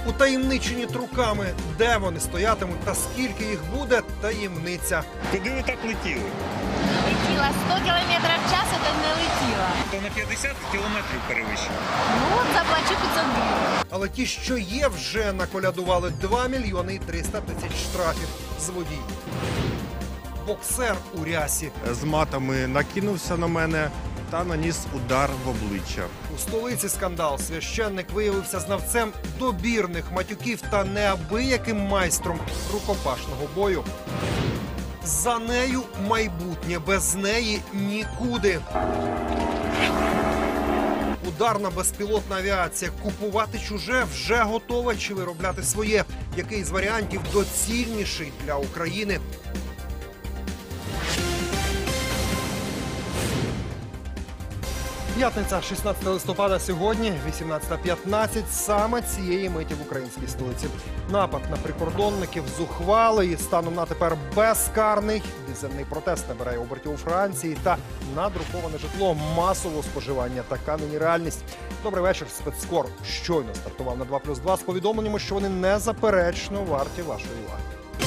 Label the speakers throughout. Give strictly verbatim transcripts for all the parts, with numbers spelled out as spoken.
Speaker 1: Утаємничені труками, де вони стоятимуть та скільки їх буде – таємниця.
Speaker 2: Куди ви так летіли?
Speaker 3: Летіла сто кілометрів в час, це не летіла.
Speaker 2: То на п'ятдесят кілометрів перевищено.
Speaker 3: Ну, от заплачу п'ятсот гривень.
Speaker 1: Але ті, що є, вже наколядували два мільйони і триста тисяч штрафів з водіїв. Боксер у рясі.
Speaker 4: З матами накинувся на мене та наніс удар в обличчя.
Speaker 1: У столиці скандал. Священник виявився знавцем добірних матюків та неабияким майстром рукопашного бою. За нею майбутнє, без неї нікуди. Ударна безпілотна авіація. Купувати чуже вже готова чи виробляти своє? Який з варіантів доцільніший для України? П'ятниця, шістнадцяте листопада, сьогодні, вісімнадцята п'ятнадцять, саме цієї миті в українській столиці. Напад на прикордонників зухвалий, станом на тепер безкарний. Дизельний протест набирає обертів у Франції та надруковане житло масового споживання. Така нині реальність. Добрий вечір. Спецкор щойно стартував на два плюс два з повідомленнями, що вони незаперечно варті вашої уваги.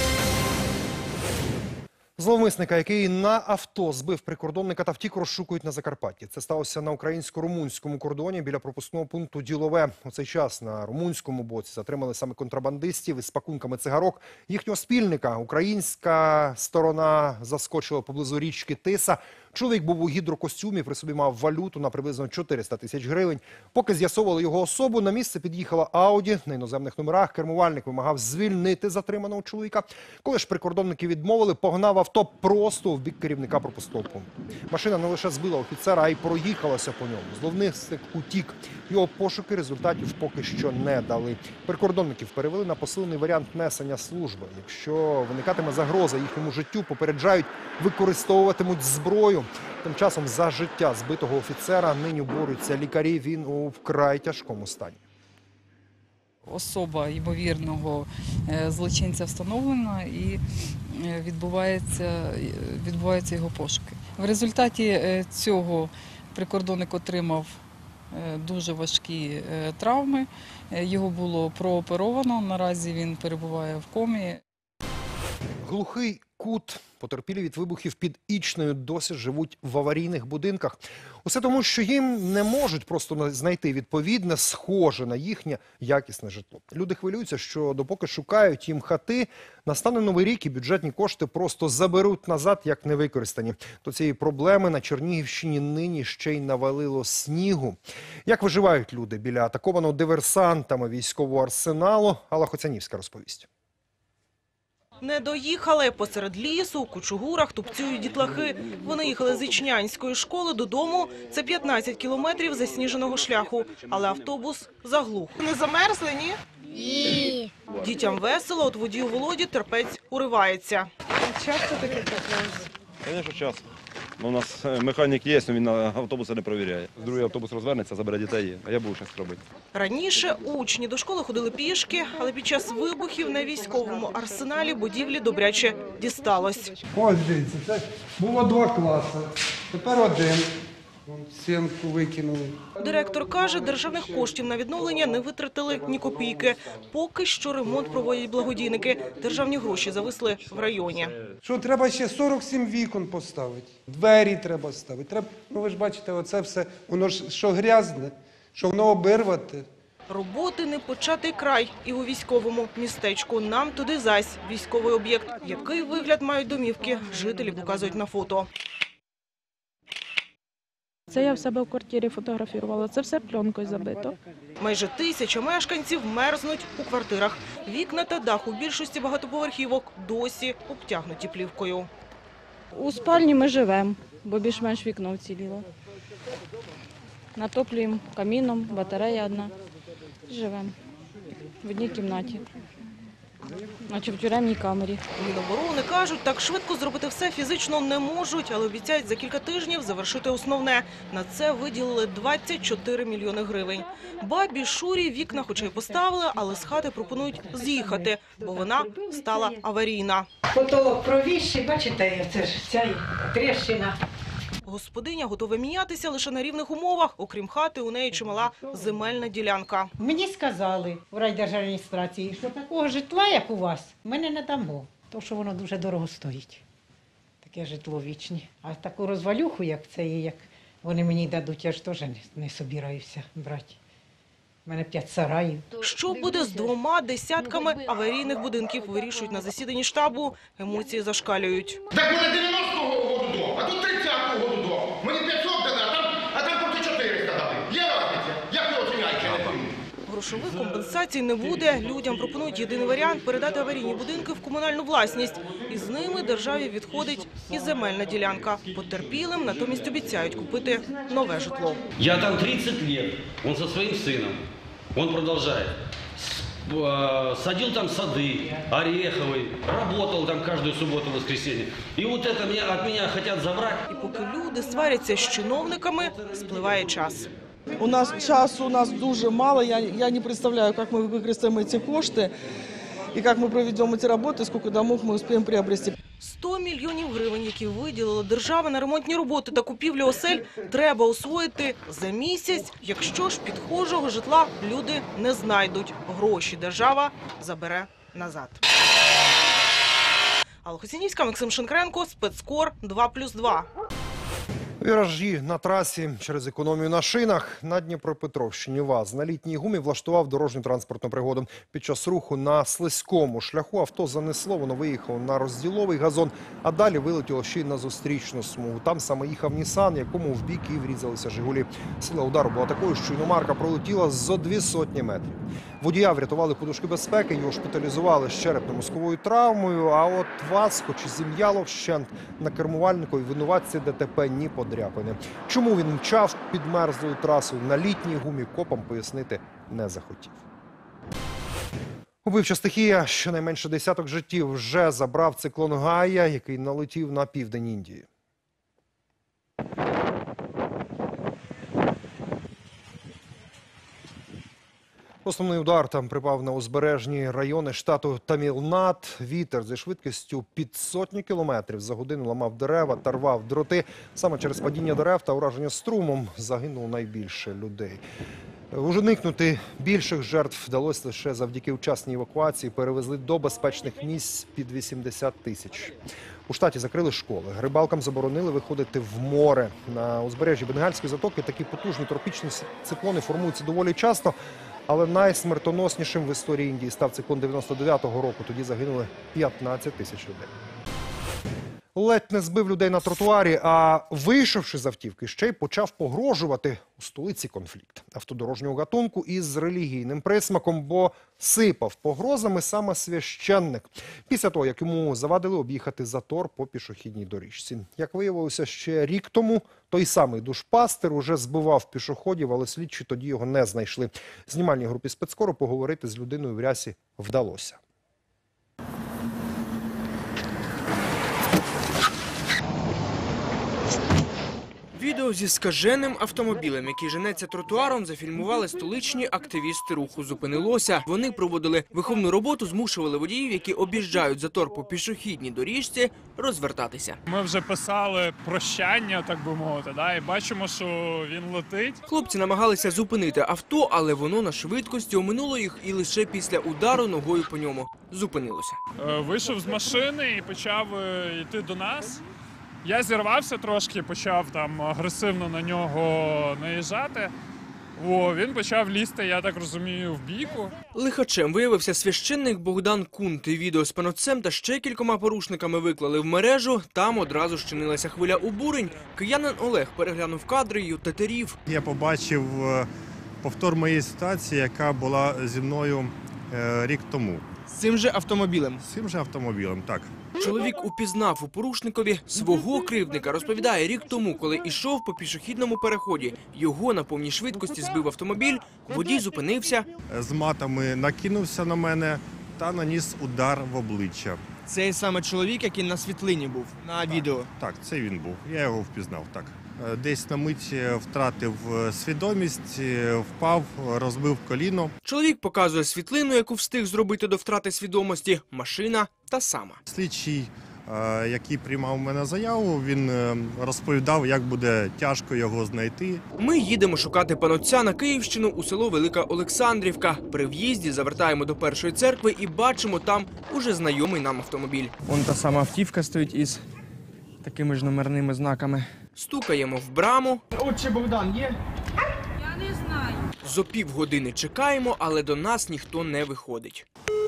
Speaker 1: Зловмисника, який на авто збив прикордонника та втік, розшукують на Закарпатті. Це сталося на українсько-румунському кордоні біля пропускного пункту Ділове. У цей час на румунському боці затримали саме контрабандистів із пакунками цигарок. Їхнього спільника українська сторона заскочила поблизу річки Тиса. Чоловік був у гідрокостюмі, при собі мав валюту на приблизно чотириста тисяч гривень. Поки з'ясовували його особу, на місце під'їхала Ауді на іноземних номерах. Кермувальник вимагав звільнити затриманого чоловіка. Коли ж прикордонники відмовили, погнав авто просто в бік керівника пропускного пункту. Машина не лише збила офіцера, а й проїхалася по ньому. Зловмисник утік. Його пошуки результатів поки що не дали. Прикордонників перевели на посилений варіант несення служби. Якщо виникатиме загроза їхньому життю, попереджають, використовуватимуть зброю. Тим часом за життя збитого офіцера нині борються лікарі. Він у вкрай тяжкому стані.
Speaker 5: Особа ймовірного злочинця встановлена і відбувається, відбуваються його пошуки. В результаті цього прикордонник отримав дуже важкі травми. Його було прооперовано, наразі він перебуває в комі.
Speaker 1: Глухий кут. Потерпілі від вибухів під Ічнею досі живуть в аварійних будинках. Усе тому, що їм не можуть просто знайти відповідне, схоже на їхнє якісне житло. Люди хвилюються, що допоки шукають їм хати, настане Новий рік і бюджетні кошти просто заберуть назад, як невикористані. До цієї проблеми на Чернігівщині нині ще й навалило снігу. Як виживають люди біля атакованого диверсантами військового арсеналу, Алла Хоцянівська розповість.
Speaker 6: Не доїхали. Посеред лісу, у кучугурах тупцюють дітлахи. Вони їхали з Ічнянської школи додому. Це п'ятнадцять кілометрів засніженого шляху. Але автобус заглух. Не замерзли, ні?
Speaker 3: Ні.
Speaker 6: Дітям весело, от водію Володі терпець уривається.
Speaker 7: Часто таке трапляється?
Speaker 8: Звісно, часто. Ну, у нас механік є, але він автобуси не перевіряє. Другий автобус розвернеться, забере дітей, а я буду щось робити.
Speaker 6: Раніше учні до школи ходили пішки, але під час вибухів на військовому арсеналі будівлі добряче дісталось.
Speaker 7: Ось дивіться, це було два класи, тепер один. Стінку викинули.
Speaker 6: Директор каже, державних коштів на відновлення не витратили ні копійки. Поки що ремонт проводять благодійники. Державні гроші зависли в районі.
Speaker 7: Що, треба ще сорок сім вікон поставити, двері треба ставити. Треба, ну ви ж бачите, оце все, воно ж що грязне, що воно обірвати.
Speaker 6: Роботи не початий край і у військовому містечку. Нам туди зась військовий об'єкт. Який вигляд мають домівки, жителі показують на фото.
Speaker 9: Це я в себе в квартирі фотографувала, це все пленкою забито.
Speaker 6: Майже тисяча мешканців мерзнуть у квартирах. Вікна та дах у більшості багатоповерхівок досі обтягнуті плівкою.
Speaker 9: У спальні ми живемо, бо більш-менш вікно вціліло. Натоплюємо каміном, батарея одна. Живемо в одній кімнаті, наче в тюремній камері.
Speaker 6: Міноборони кажуть, так швидко зробити все фізично не можуть, але обіцяють за кілька тижнів завершити основне. На це виділили двадцять чотири мільйони гривень. Бабі Шурі вікна хоча й поставили, але з хати пропонують з'їхати, бо вона стала аварійна.
Speaker 10: Потолок провісший, бачите, це ж ця тріщина.
Speaker 6: Господиня готова мінятися лише на рівних умовах. Окрім хати, у неї чимала земельна ділянка.
Speaker 10: Мені сказали в райдержадміністрації, що такого житла, як у вас, ми не надамо. Тому що воно дуже дорого стоїть. Таке житло вічне. А таку розвалюху, як це є, як вони мені дадуть, я ж теж не, не собираюся брати. У мене п'ять сараїв.
Speaker 6: Що буде з двома десятками аварійних будинків, вирішують на засіданні штабу. Емоції зашкалюють.
Speaker 11: Так мене дев'яностого року дом, а тут тридцятого року дом. Мені п'ятсот дали, а там, а там проти чотириста дали. Є разниця? Як ви оціняєте?
Speaker 6: Грошових компенсацій не буде. Людям пропонують єдиний варіант – передати аварійні будинки в комунальну власність. І з ними державі відходить і земельна ділянка. Потерпілим натомість обіцяють купити нове житло.
Speaker 12: Я там тридцать лет, он со своим сыном, он продолжает. Садил там сады, ореховый, работал там каждую субботу-воскресенье. И вот это меня, от меня хотят забрать.
Speaker 6: І поки люди сваряться з чиновниками, спливає час.
Speaker 13: У нас часу у нас дуже мало, я, я не представляю, как мы використаємо эти кошти, и как мы проведем эти работы, сколько домов мы успеем приобрести.
Speaker 6: сто мільйонів гривень, які виділила держава на ремонтні роботи та купівлю осель, треба освоїти за місяць. Якщо ж підхожого житла люди не знайдуть, гроші держава забере назад. Алла Хосінівська, Максим Шинкренко, Спецкор два плюс два.
Speaker 1: Віражі на трасі через економію на шинах. На Дніпропетровщині ВАЗ на літній гумі влаштував дорожню транспортну пригоду. Під час руху на слизькому шляху авто занесло, воно виїхало на розділовий газон, а далі вилетіло ще й на зустрічну смугу. Там саме їхав Нісан, якому в бік і врізалися Жигулі. Сила удару була такою, що іномарка пролетіла зо дві сотні метрів. Водія врятували подушки безпеки, його шпиталізували з черепно-мозковою травмою, а от ВАЗ, хоч і зім'яло вщент, на кермувальникові винуватці ДТП ні подряпини. Чому він мчав під мерзлою трасою на літній гумі, копам пояснити не захотів. Убивча стихія, щонайменше десяток життів вже забрав циклон Гая, який налетів на південь Індії. Основний удар там припав на узбережні райони штату Тамілнад. Вітер зі швидкістю під сотню кілометрів за годину ламав дерева та рвав дроти. Саме через падіння дерев та ураження струмом загинуло найбільше людей. Уникнути більших жертв вдалося лише завдяки вчасній евакуації. Перевезли до безпечних місць під вісімдесят тисяч. У штаті закрили школи. Рибалкам заборонили виходити в море. На узбережжі Бенгальської затоки такі потужні тропічні циклони формуються доволі часто. Але найсмертоноснішим в історії Індії став циклон дев'яносто дев'ятого року. Тоді загинули п'ятнадцять тисяч людей. Ледь не збив людей на тротуарі, а вийшовши з автівки, ще й почав погрожувати. У столиці конфлікт автодорожнього гатунку із релігійним присмаком, бо сипав погрозами саме священник. Після того, як йому завадили об'їхати затор по пішохідній доріжці. Як виявилося ще рік тому, той самий душпастер уже збивав пішоходів, але слідчі тоді його не знайшли. Знімальній групі спецкору поговорити з людиною в рясі вдалося.
Speaker 14: Відео зі скаженим автомобілем, який женеться тротуаром, зафільмували столичні активісти руху «Зупинилося». Вони проводили виховну роботу, змушували водіїв, які об'їжджають затор по пішохідній доріжці, розвертатися.
Speaker 15: Ми вже писали прощання, так би мовити, да, і бачимо, що він летить.
Speaker 14: Хлопці намагалися зупинити авто, але воно на швидкості оминуло їх і лише після удару ногою по ньому зупинилося.
Speaker 15: Е, Вийшов з машини і почав е, йти до нас. Я зірвався трошки, почав там агресивно на нього наїжджати. О, він почав лізти, я так розумію, в бійку.
Speaker 14: Лихачем виявився священник Богдан Кунт. Відео з панотцем та ще кількома порушниками виклали в мережу. Там одразу щинилася хвиля обурень. Киянин Олег переглянув кадри й отетерів.
Speaker 4: Я побачив повтор моєї ситуації, яка була зі мною рік тому.
Speaker 14: З цим же автомобілем?
Speaker 4: З цим же автомобілем, так.
Speaker 14: Чоловік упізнав у порушникові свого кривдника. Розповідає, рік тому, коли йшов по пішохідному переході, його на повній швидкості збив автомобіль, водій зупинився.
Speaker 4: З матами накинувся на мене та наніс удар в обличчя.
Speaker 14: Цей саме чоловік, який на світлині був, на відео?
Speaker 4: Так, це він був. Я його впізнав, так. Десь на мить втратив свідомість, впав, розбив коліно.
Speaker 14: Чоловік показує світлину, яку встиг зробити до втрати свідомості. Машина та сама.
Speaker 4: Слідчий е, який приймав у мене заяву, він е, розповідав, як буде тяжко його знайти.
Speaker 14: Ми їдемо шукати панотця на Київщину у село Велика Олександрівка. При в'їзді завертаємо до першої церкви і бачимо там уже знайомий нам автомобіль.
Speaker 16: Вон та сама автівка стоїть із такими ж номерними знаками.
Speaker 14: Стукаємо в браму.
Speaker 16: Отче Богдан є?
Speaker 9: Я не знаю.
Speaker 14: Зо півгодини чекаємо, але до нас ніхто не виходить.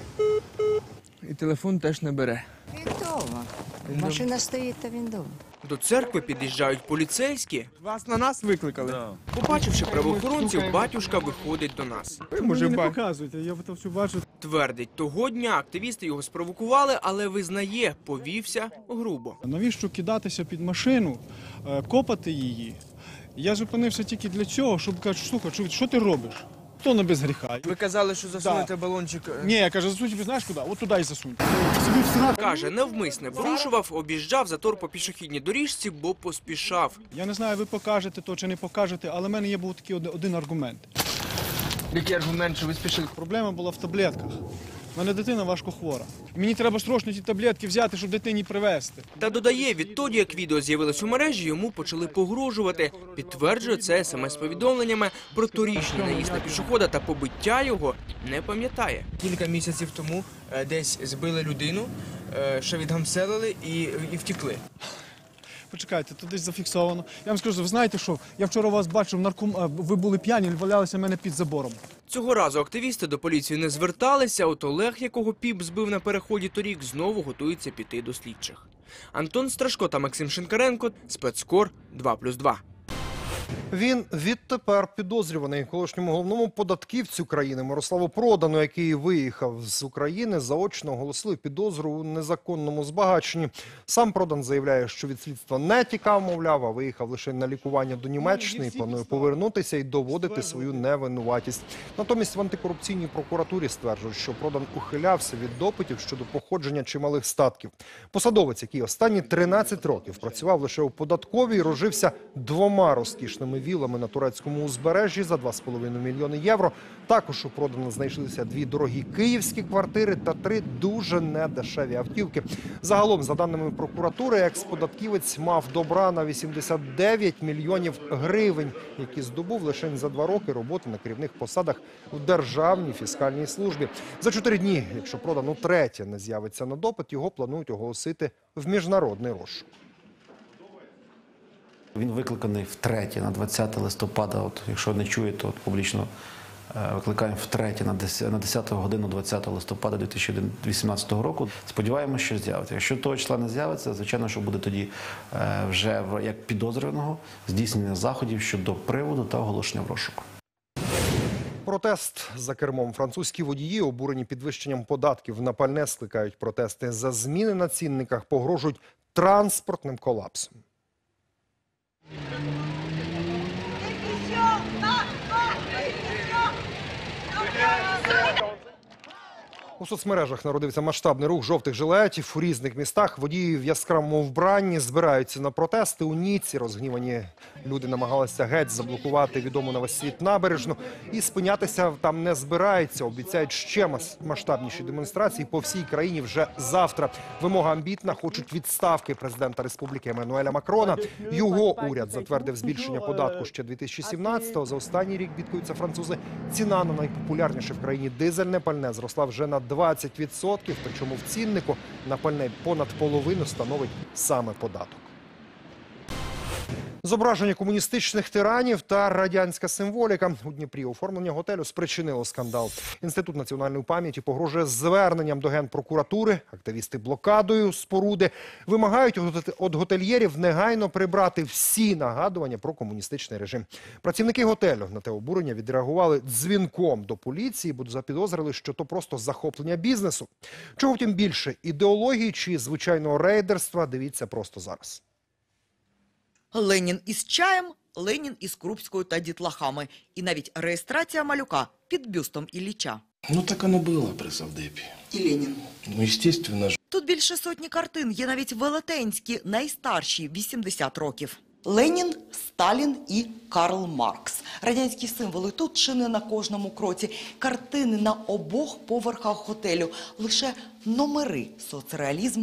Speaker 16: І телефон теж не бере.
Speaker 17: Він вдома. Машина стоїть, та він вдома.
Speaker 14: До церкви під'їжджають поліцейські.
Speaker 16: Вас на нас викликали?
Speaker 14: Побачивши правоохоронців, батюшка виходить до нас.
Speaker 16: Ви може не показуйте, я то все бачу.
Speaker 14: Твердить, того дня активісти його спровокували, але визнає, повівся грубо.
Speaker 18: Навіщо кидатися під машину, е, копати її? Я зупинився тільки для цього, щоб кажуть, слухай, що, що ти робиш? Хто не без гріха?
Speaker 16: Ви казали, що засунете балончик.
Speaker 18: Ні, я кажу, засунь тобі знаєш куди? От туди і засунь.
Speaker 14: Каже, навмисне врушував, об'їжджав затор по пішохідній доріжці, бо поспішав.
Speaker 18: Я не знаю, ви покажете то чи не покажете, але в мене є був такий один, один аргумент.
Speaker 16: Який аргумент, що ви спішили?
Speaker 18: Проблема була в таблетках. У мене дитина важко хвора. Мені треба срочно ті таблетки взяти, щоб дитині привезти.
Speaker 14: Та додає, відтоді, як відео з'явилось у мережі, йому почали погрожувати. Підтверджує це смс-повідомленнями про торічний наїзд на пішохода та побиття його не пам'ятає.
Speaker 16: Кілька місяців тому е, десь збили людину, е, ще відгамселили і, і втекли.
Speaker 18: Почекайте, тут десь зафіксовано. Я вам скажу, ви знаєте що? Я вчора вас бачив, нарком... е, ви були п'яні, валялися в мене під забором.
Speaker 14: Цього разу активісти до поліції не зверталися, от Олег, якого піп збив на переході торік, знову готується піти до слідчих. Антон Страшко та Максим Шинкаренко, спецкор два плюс два.
Speaker 1: Він відтепер підозрюваний. Колишньому головному податківцю країни Мирославу Продану, який виїхав з України, заочно оголосили підозру у незаконному збагаченні. Сам Продан заявляє, що від слідства не тікав, мовляв, а виїхав лише на лікування до Німеччини і планує повернутися і доводити свою невинуватість. Натомість в антикорупційній прокуратурі стверджують, що Продан ухилявся від допитів щодо походження чималих статків. Посадовець, який останні тринадцять років працював лише у податковій, розжився двома розкішними вілами на турецькому узбережжі за два з половиною мільйони євро. Також у Продана знайшлися дві дорогі київські квартири та три дуже недешеві автівки. Загалом, за даними прокуратури, екс-податківець мав добра на вісімдесят дев'ять мільйонів гривень, які здобув лише за два роки роботи на керівних посадах в Державній фіскальній службі. За чотири дні, якщо Продан утретє не з'явиться на допит, його планують оголосити в міжнародний розшук.
Speaker 19: Він викликаний втретє на двадцяте листопада. От, якщо не чуєте, от публічно е, викликаємо втретє на десяту годину двадцятого листопада дві тисячі вісімнадцятого року. Сподіваємося, що з'явиться. Якщо того числа не з'явиться, звичайно, що буде тоді е, вже в- як підозрюваного здійснення заходів щодо приводу та оголошення в розшуку.
Speaker 1: Протест за кермом. Французькі водії, обурені підвищенням податків на пальне, скликають протести за зміни на цінниках, погрожують транспортним колапсом. У соцмережах народився масштабний рух жовтих жилетів. У різних містах водії в яскравому вбранні збираються на протести. У Ніці розгнівані люди намагалися геть заблокувати відому на весь світ набережну. І спинятися там не збираються. Обіцяють ще мас- масштабніші демонстрації по всій країні вже завтра. Вимога амбітна. Хочуть відставки президента Республіки Еммануеля Макрона. Його уряд затвердив збільшення податку ще дві тисячі сімнадцятого. За останній рік, бідкаються французи, ціна на найпопулярніше в країні дизельне пальне зросла вже на двадцять відсотків, причому в ціннику на пальне понад половину становить саме податок. Зображення комуністичних тиранів та радянська символіка. У Дніпрі оформлення готелю спричинило скандал. Інститут національної пам'яті погрожує зверненням до Генпрокуратури. Активісти блокадою споруди вимагають від готельєрів негайно прибрати всі нагадування про комуністичний режим. Працівники готелю на те обурення відреагували дзвінком до поліції, бо запідозрили, що то просто захоплення бізнесу. Чого втім більше – ідеології чи звичайного рейдерства – дивіться просто зараз.
Speaker 20: Ленін із чаєм, Ленін із Крупською та дітлахами. І навіть реєстрація малюка під бюстом Ілліча.
Speaker 21: Ну так оно было при Совдепе.
Speaker 20: І Ленін.
Speaker 21: Ну, естественно же.
Speaker 20: Тут більше сотні картин, є навіть велетенські, найстарші – вісімдесят років. Ленін, Сталін і Карл Маркс. Радянські символи тут чи не на кожному кроці. Картини на обох поверхах готелю. Лише номери соцреалізм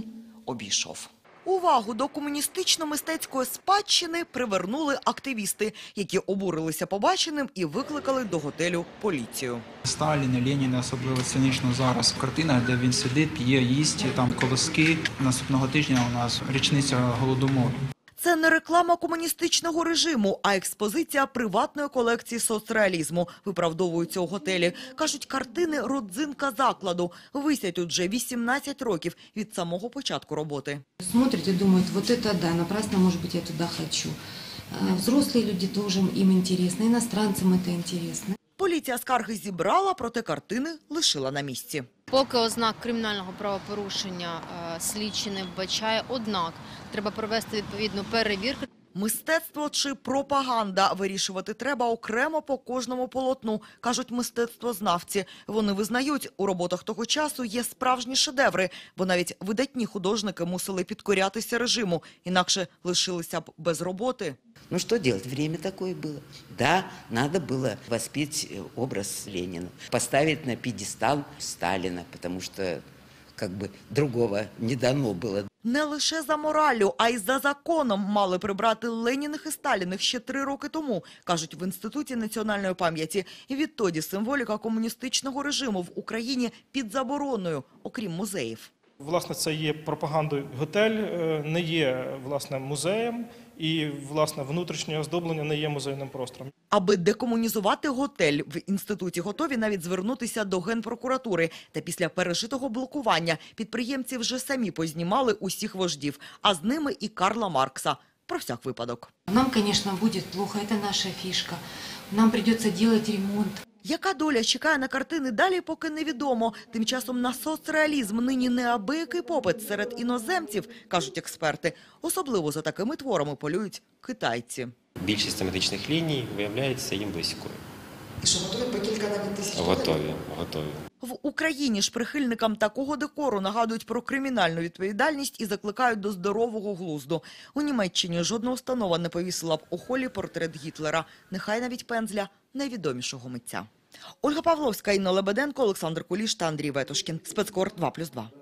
Speaker 20: обійшов. Увагу до комуністично-мистецької спадщини привернули активісти, які обурилися побаченим і викликали до готелю поліцію.
Speaker 2: Сталін і Ленін особливо цинічно зараз в картинах, де він сидить, п'є, їсть, там колоски. Наступного тижня у нас річниця Голодомору.
Speaker 20: Це не реклама комуністичного режиму, а експозиція приватної колекції соцреалізму. Виправдовуються у готелі. Кажуть, картини – родзинка закладу. Висять тут вже вісімнадцять років від самого початку роботи.
Speaker 22: Смотрят и думают, вот это да, напрасно, может быть, я туда хочу. Взрослые люди тоже им интересно, иностранцам это интересно.
Speaker 20: Поліція скарги зібрала, проте картини лишила на місці.
Speaker 23: Поки ознак кримінального правопорушення слідчий не вбачає, однак треба провести відповідну перевірку.
Speaker 20: Мистецтво чи пропаганда? Вирішувати треба окремо по кожному полотну, кажуть мистецтвознавці. Вони визнають, у роботах того часу є справжні шедеври, бо навіть видатні художники мусили підкорятися режиму, інакше лишилися б без роботи.
Speaker 24: Ну что делать? Время такое было. Да, надо было воспеть образ Ленина, поставить на пьедестал Сталина, потому что как бы другого не дано было.
Speaker 20: Не лише за мораллю, а й за законом мали прибрати Леніних і Сталіних ще три роки тому, кажуть в Інституті національної пам'яті. І відтоді символіка комуністичного режиму в Україні під забороною, окрім музеїв.
Speaker 25: Власне, це є пропагандою. Готель не є, власне, музеєм, і, власне, внутрішнє оздоблення не є музейним простором.
Speaker 20: Аби декомунізувати готель, в інституті готові навіть звернутися до Генпрокуратури. Та після пережитого блокування підприємці вже самі познімали усіх вождів, а з ними і Карла Маркса. Про всяк випадок.
Speaker 22: Нам, конечно, будет плохо, это наша фишка. Нам придется делать ремонт.
Speaker 20: Яка доля чекає на картини далі, поки невідомо. Тим часом на соцреалізм нині неабиякий попит серед іноземців, кажуть експерти. Особливо за такими творами полюють китайці.
Speaker 26: Більшість тематичних ліній виявляється їм близькою.
Speaker 20: І що готові по кілька навіть тисяч доларів?
Speaker 26: Готові, готові.
Speaker 20: В Україні ж прихильникам такого декору нагадують про кримінальну відповідальність і закликають до здорового глузду. У Німеччині жодна установа не повісила б у холі портрет Гітлера. Нехай навіть пензля найвідомішого митця. Ольга Павловська, Інна Лебеденко, Олександр Куліш та Андрій Ветошкін. Спецкор два плюс два.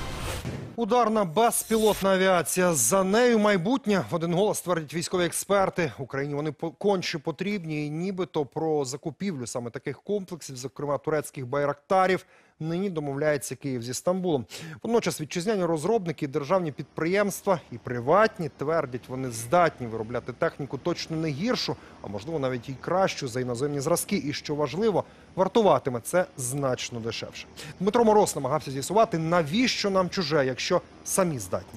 Speaker 1: Ударна безпілотна авіація. За нею майбутнє. В один голос твердять військові експерти. Україні вони конче потрібні. І нібито про закупівлю саме таких комплексів, зокрема турецьких байрактарів, нині домовляється Київ зі Стамбулом. Водночас вітчизняні розробники, державні підприємства і приватні твердять, вони здатні виробляти техніку точно не гіршу, а можливо навіть і кращу за іноземні зразки. І що важливо, вартуватиме це значно дешевше. Дмитро Мороз намагався з'ясувати, навіщо нам чуже, якщо самі здатні.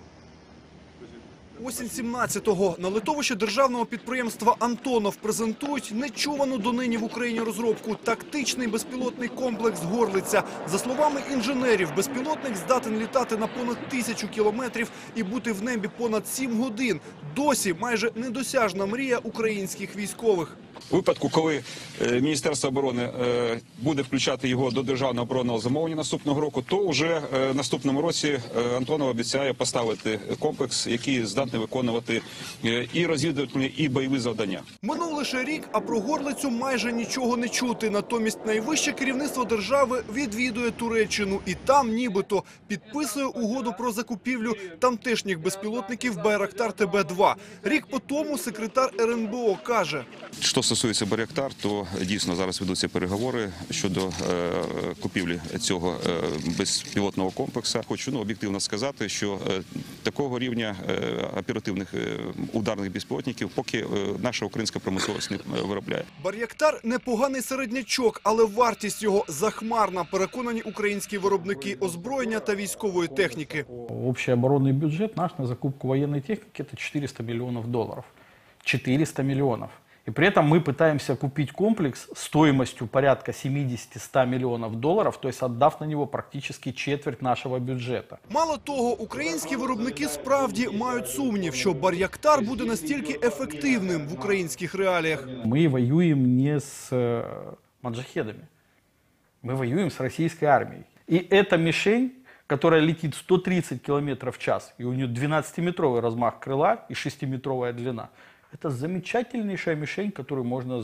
Speaker 27: Осінь сімнадцятого. На литовищі державного підприємства «Антонов» презентують нечувану донині в Україні розробку – тактичний безпілотний комплекс «Горлиця». За словами інженерів, безпілотник здатен літати на понад тисячу кілометрів і бути в небі понад сім годин. Досі майже недосяжна мрія українських військових.
Speaker 28: У випадку, коли Міністерство оборони буде включати його до державного оборонного замовлення наступного року, то вже в наступному році Антонов обіцяє поставити комплекс, який здатний виконувати і розвідувальні, і бойові завдання.
Speaker 27: Минув лише рік, а про «Горлицю» майже нічого не чути. Натомість найвище керівництво держави відвідує Туреччину і там нібито підписує угоду про закупівлю тамтешніх безпілотників «Байрактар Т Б два». Рік по тому секретар Ер Ен Бе О каже:
Speaker 28: Що стосується «Байрактар», то дійсно зараз ведуться переговори щодо е, купівлі цього е, безпілотного комплексу. Хочу ну, об'єктивно сказати, що е, такого рівня е, оперативних е, ударних безпілотників поки е, наша українська промисловість не виробляє.
Speaker 27: «Байрактар» – непоганий середнячок, але вартість його захмарна, переконані українські виробники озброєння та військової техніки.
Speaker 29: Общий оборонний бюджет наш на закупку воєнної техніки – це чотириста мільйонів доларів. чотириста мільйонів. И при этом мы пытаемся купить комплекс стоимостью порядка семидесяти-ста миллионов долларов, то есть отдав на него практически четверть нашего бюджета.
Speaker 27: Мало того, українські виробники справді мають сумнів, що «Байрактар» буде настільки ефективним в українських реаліях.
Speaker 29: Мы воюем не с маджахедами, мы воюем с российской армией. И эта мишень, которая летит сто тридцать километров в час, и у нее двенадцатиметровый размах крыла и шестиметровая длина, это замечательнейшая мишень, которую можно сбить.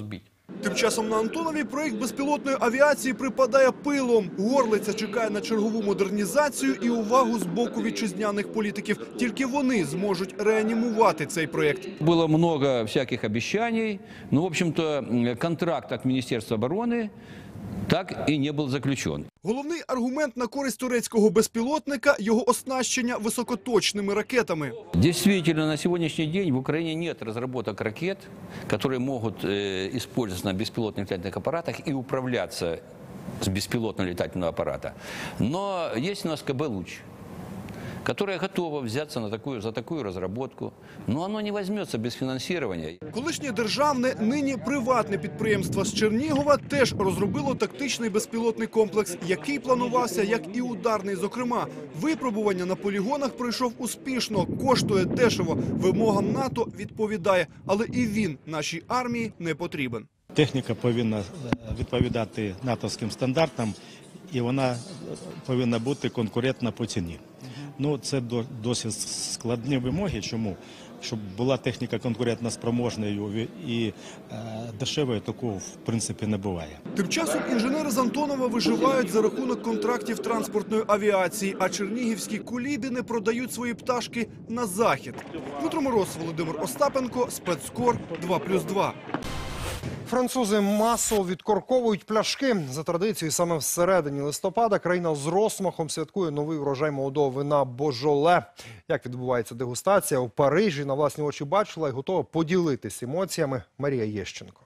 Speaker 27: Тим часом на Антонові проєкт безпілотної авіації припадає пилом. Горлиця чекає на чергову модернізацію і увагу з боку вітчизняних політиків. Тільки вони зможуть реанімувати цей проєкт.
Speaker 3: Было много всяких обещаний, но, в общем-то, контракт от Министерства обороны так и не был заключен.
Speaker 27: Головний аргумент на користь турецького безпілотника – його оснащення високоточними ракетами.
Speaker 3: Действительно, на сегодняшний день в Украине нет разработок ракет, которые могут э, использоваться на беспилотных летательных аппаратах и управляться с беспилотного летательного аппарата. Но есть у нас ка бэ «Луч», которая готова взяться на такую, за такую разработку, но оно не возьмется без финансирования.
Speaker 27: Колишнє державне, нині приватне підприємство з Чернігова теж розробило тактичний безпілотний комплекс, який планувався як і ударний. Зокрема, випробування на полігонах пройшов успішно, коштує дешево, вимогам НАТО відповідає, але і він нашій армії не потрібен.
Speaker 5: Техніка повинна відповідати натовським стандартам, і вона повинна бути конкурентна по ціні. Ну, це досить складні вимоги. Чому? Щоб була техніка конкурентно спроможною і е, дешевою, такого в принципі не буває.
Speaker 27: Тим часом інженери з Антонова виживають за рахунок контрактів транспортної авіації, а чернігівські куліби не продають свої пташки на захід. Дмитро Мороз, Володимир Остапенко, Спецкор два плюс два.
Speaker 1: Французи масово відкорковують пляшки. За традицією, саме всередині листопада країна з розмахом святкує новий врожай молодого вина «Божоле». Як відбувається дегустація у Парижі, на власні очі бачила і готова поділитись емоціями Марія Єщенко.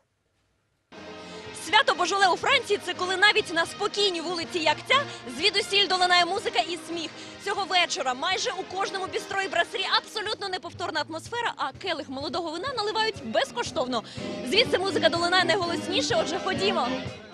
Speaker 6: Свято Божоле у Франції – це коли навіть на спокійній вулиці, як ця, звідусіль долинає музика і сміх. Цього вечора майже у кожному бістро і брасері абсолютно неповторна атмосфера, а келих молодого вина наливають безкоштовно. Звідси музика долинає найголосніше, отже, ходімо.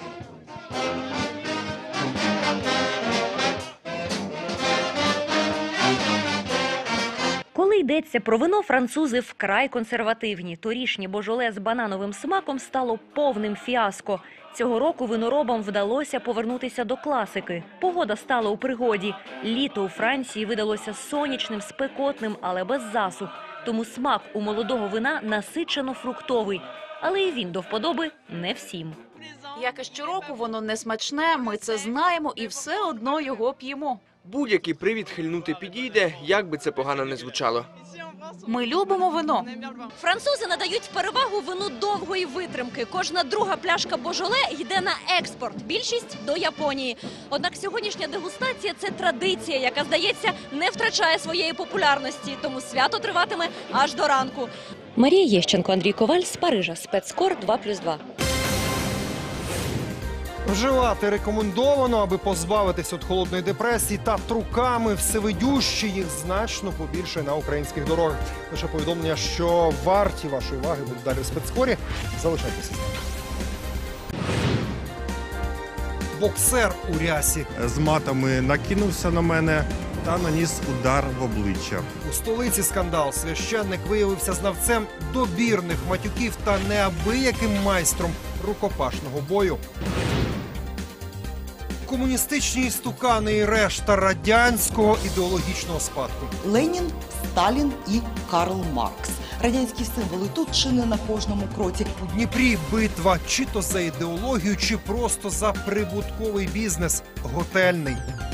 Speaker 7: Коли йдеться про вино, французи вкрай консервативні. Торішнє Божоле з банановим смаком стало повним фіаско. Цього року виноробам вдалося повернутися до класики. Погода стала у пригоді. Літо у Франції видалося сонячним, спекотним, але без засух. Тому смак у молодого вина насичено-фруктовий. Але і він до вподоби не всім.
Speaker 8: Як і щороку, воно не смачне, ми це знаємо і все одно його п'ємо.
Speaker 14: Будь-який привід хильнути підійде, як би це погано не звучало.
Speaker 8: Ми любимо вино.
Speaker 6: Французи надають перевагу вину довгої витримки. Кожна друга пляшка Божоле йде на експорт, більшість – до Японії. Однак сьогоднішня дегустація – це традиція, яка, здається, не втрачає своєї популярності. Тому свято триватиме аж до ранку.
Speaker 7: Марія Єщенко, Андрій Коваль з Парижа. Спецкор два плюс два.
Speaker 1: Вживати рекомендовано, аби позбавитись від холодної депресії та труками всевидющі їх значно побільше на українських дорогах. Лише повідомлення, що варті вашої уваги будуть далі в спецкорі. Залишайтеся з нами. Боксер у рясі.
Speaker 4: З матами накинувся на мене та наніс удар в обличчя.
Speaker 1: У столиці скандал. Священник виявився знавцем добірних матюків та неабияким майстром рукопашного бою. Комуністичні істукани і решта радянського ідеологічного спадку.
Speaker 20: Ленін, Сталін і Карл Маркс. Радянські символи тут чи не на кожному кроці.
Speaker 1: У Дніпрі битва чи то за ідеологію, чи просто за прибутковий бізнес. Готельний.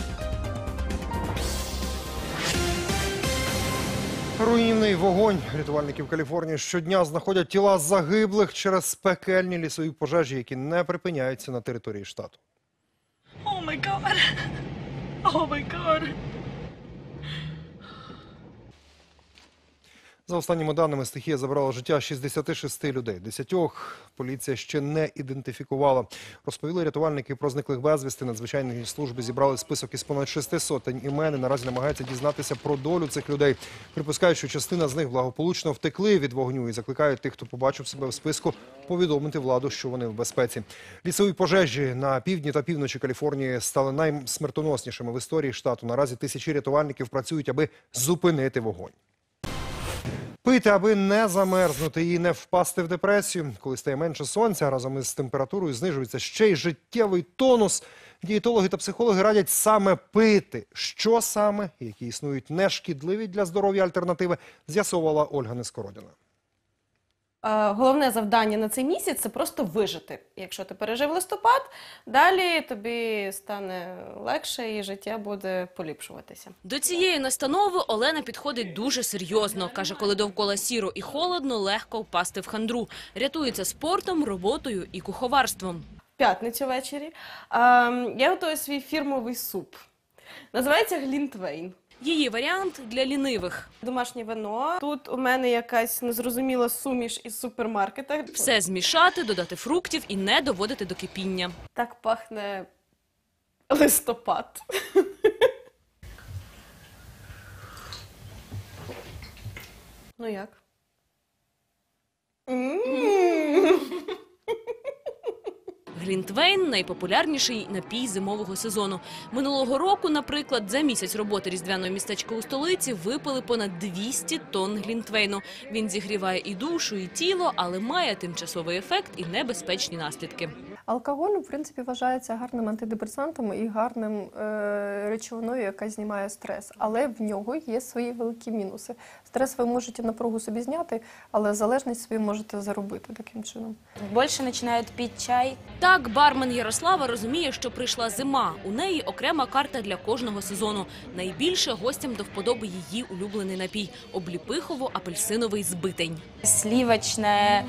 Speaker 1: Руйнівний вогонь. Рятувальники в Каліфорнії щодня знаходять тіла загиблих через пекельні лісові пожежі, які не припиняються на території штату.
Speaker 8: О май гад! О май гад!
Speaker 1: За останніми даними, стихія забрала життя шістдесят шість людей. Десятьох поліція ще не ідентифікувала. Розповіли рятувальники про зниклих безвісти. Надзвичайні служби зібрали список із понад шести сотень імен і наразі намагаються дізнатися про долю цих людей. Припускають, що частина з них благополучно втекли від вогню і закликають тих, хто побачив себе в списку, повідомити владу, що вони в безпеці. Лісові пожежі на півдні та півночі Каліфорнії стали найсмертоноснішими в історії штату. Наразі тисячі рятувальників працюють, аби зупинити вогонь. Пити, аби не замерзнути і не впасти в депресію. Коли стає менше сонця, разом із температурою знижується ще й життєвий тонус. Дієтологи та психологи радять саме пити. Що саме, які існують нешкідливі для здоров'я альтернативи, з'ясовувала Ольга Нескородіна.
Speaker 9: Головне завдання на цей місяць – це просто вижити. Якщо ти пережив листопад, далі тобі стане легше і життя буде поліпшуватися.
Speaker 6: До цієї настанови Олена підходить дуже серйозно. Каже, коли довкола сіро і холодно, легко впасти в хандру. Рятується спортом, роботою і куховарством.
Speaker 9: В п'ятницю ввечері я готую свій фірмовий суп. Називається глінтвейн.
Speaker 6: Її варіант для лінивих.
Speaker 9: Домашнє вино. Тут у мене якась незрозуміла суміш із супермаркета.
Speaker 6: Все змішати, додати фруктів і не доводити до кипіння.
Speaker 9: Так пахне листопад. Ну як?
Speaker 6: Глінтвейн – найпопулярніший напій зимового сезону. Минулого року, наприклад, за місяць роботи різдвяного містечка у столиці випили понад двісті тонн глінтвейну. Він зігріває і душу, і тіло, але має тимчасовий ефект і небезпечні наслідки.
Speaker 10: Алкоголь, в принципі, вважається гарним антидепресантом і гарним е, речовиною, яка знімає стрес. Але в нього є свої великі мінуси. Стрес ви можете напругу собі зняти, але залежність собі можете заробити таким чином.
Speaker 9: Більше починають пити чай.
Speaker 6: Так, бармен Ярослава розуміє, що прийшла зима. У неї окрема карта для кожного сезону. Найбільше гостям до вподоби її улюблений напій – обліпихово-апельсиновий збитень.
Speaker 9: Сливочне,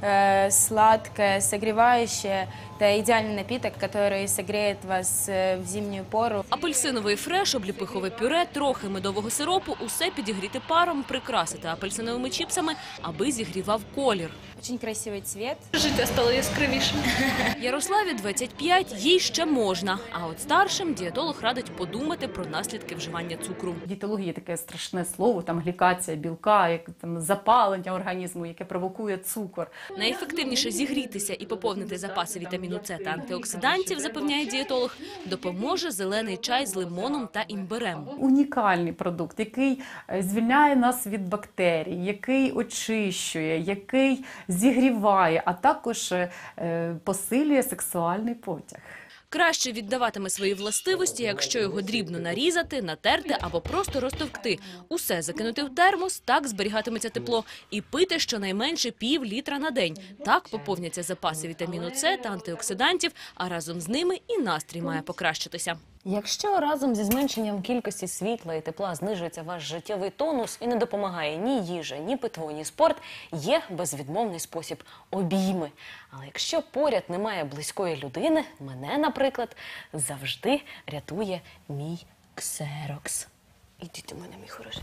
Speaker 9: э, сладкое, согревающее. Это идеальный напиток, который согреет вас в зимнюю пору.
Speaker 6: Апельсиновий фреш, обліпихове пюре, трохи медового сиропу – усе підігріти паром, прикрасити апельсиновими чіпсами, аби зігрівав колір.
Speaker 9: Очень красивий цвет.
Speaker 6: Життя стало яскравіше. Ярославі двадцять п'ять, їй ще можна. А от старшим дієтолог радить подумати про наслідки вживання цукру.
Speaker 11: В дієтології є таке страшне слово, там глікація білка, як, там, запалення організму, яке провокує цукор.
Speaker 6: Найефективніше зігрітися і поповнити запаси вітаміну С та антиоксидантів, запевняє дієтолог, допоможе зелений чай з лимоном та імбирем.
Speaker 11: Унікальний продукт, який звільняє нас від бактерій, який очищує, який зігріває, а також е, посилює сексуальний потяг.
Speaker 6: Краще віддаватиме свої властивості, якщо його дрібно нарізати, натерти або просто розтовкти. Усе закинути в термос, так зберігатиметься тепло. І пити щонайменше пів літра на день. Так поповняться запаси вітаміну С та антиоксидантів, а разом з ними і настрій має покращитися.
Speaker 12: Якщо разом зі зменшенням кількості світла і тепла знижується ваш життєвий тонус і не допомагає ні їжа, ні питво, ні спорт, є безвідмовний спосіб – обійми. Але якщо поряд немає близької людини, мене, наприклад, завжди рятує мій ксерокс. Ідіть у мене, мій хороший.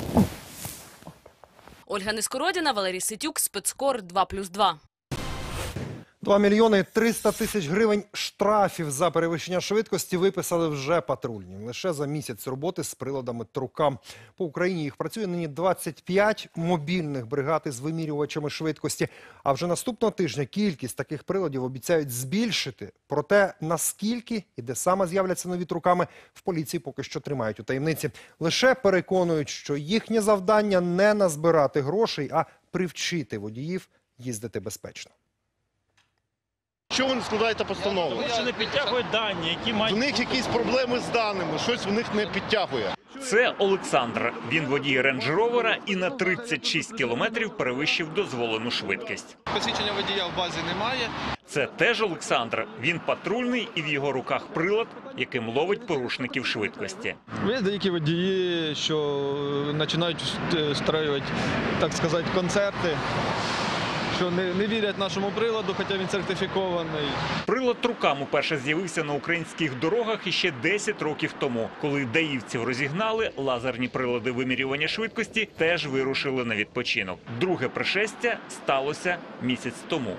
Speaker 6: Ольга Нескородіна, Валерій Ситюк, Спецкор два плюс два.
Speaker 1: два мільйони триста тисяч гривень штрафів за перевищення швидкості виписали вже патрульні. Лише за місяць роботи з приладами Трукам. По Україні їх працює нині двадцять п'ять мобільних бригад із вимірювачами швидкості. А вже наступного тижня кількість таких приладів обіцяють збільшити. Проте наскільки і де саме з'являться нові Труками, в поліції поки що тримають у таємниці. Лише переконують, що їхнє завдання не назбирати грошей, а привчити водіїв їздити безпечно.
Speaker 13: Що ви не складаєте постанову?
Speaker 15: Вони ще не підтягують дані, які мають...
Speaker 13: В них якісь проблеми з даними, щось в них не підтягує.
Speaker 16: Це Олександр. Він водій рейндж-ровера і на тридцять шість кілометрів перевищив дозволену швидкість.
Speaker 15: Посвідчення водія в базі немає.
Speaker 16: Це теж Олександр. Він патрульний і в його руках прилад, яким ловить порушників швидкості.
Speaker 15: Є деякі водії, що починають встраювати, так сказати, концерти. Що не, не вірять нашому приладу, хоча він сертифікований.
Speaker 16: Прилад Трукам уперше з'явився на українських дорогах іще десять років тому. Коли даївців розігнали, лазерні прилади вимірювання швидкості теж вирушили на відпочинок. Друге пришестя сталося місяць тому.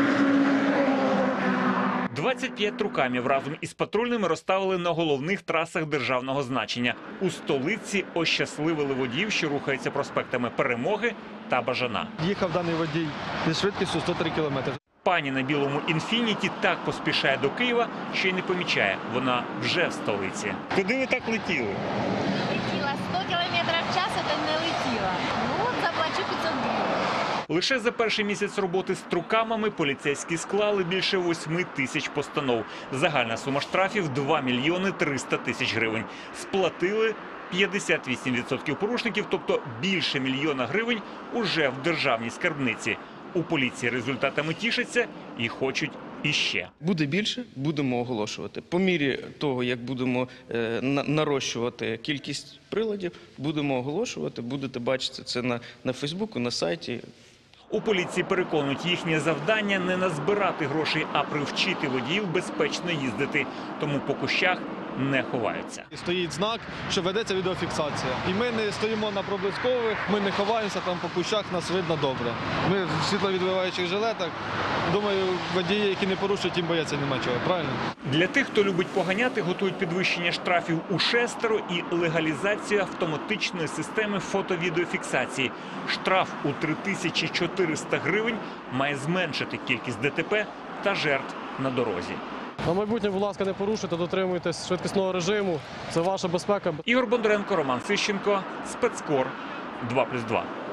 Speaker 16: двадцять п'ять Трукамів разом із патрульними розставили на головних трасах державного значення. У столиці ощасливили водіїв, що рухаються проспектами Перемоги та Бажана.
Speaker 15: Їхав даний водій зі швидкістю сто три кілометри.
Speaker 16: Пані на білому «Інфініті» так поспішає до Києва, що й не помічає. Вона вже в столиці. Куди ви так летіли?
Speaker 17: Летіла сто кілометрів в час, це не летіла. Ну, от заплачу п'ятсот гривень.
Speaker 16: Лише за перший місяць роботи з Трукамами поліцейські склали більше восьми тисяч постанов. Загальна сума штрафів – два мільйони триста тисяч гривень. Сплатили п'ятдесят вісім відсотків порушників, тобто більше мільйона гривень уже в державній скарбниці. У поліції результатами тішаться і хочуть іще.
Speaker 2: Буде більше, будемо оголошувати. По мірі того, як будемо е, на- нарощувати кількість приладів, будемо оголошувати, будете бачити це на, на Фейсбуку, на сайті.
Speaker 16: У поліції переконують, їхнє завдання не назбирати грошей, а привчити водіїв безпечно їздити. Тому по кущах не ховаються.
Speaker 15: Стоїть знак, що ведеться відеофіксація. І ми не стоїмо на проблискових, ми не ховаємося, там по кущах нас видно добре. Ми в світловідбиваючих жилетах. Думаю, водії, які не порушують, їм бояться нема чого, правильно?
Speaker 16: Для тих, хто любить поганяти, готують підвищення штрафів у шестеро і легалізацію автоматичної системи фото-відеофіксації. Штраф у три тисячі чотириста гривень має зменшити кількість ДТП та жертв на дорозі.
Speaker 18: На майбутнє, будь ласка, не порушуйте, дотримуйтесь швидкісного режиму. Це ваша безпека.
Speaker 16: Ігор Бондаренко, Роман Сищенко, Спецкор, два плюс два.